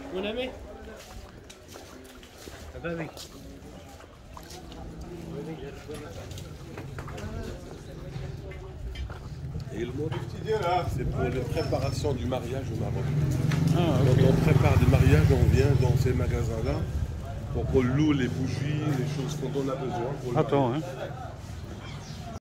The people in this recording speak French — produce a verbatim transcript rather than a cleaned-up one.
Mon ami. Ah bah oui. Et le mot c'est pour les préparations du mariage au Maroc. Ah, Quand ok. on prépare des mariages, on vient dans ces magasins-là pour qu'on loue les bougies, les choses dont on a besoin. Pour le Attends, hein. mariage.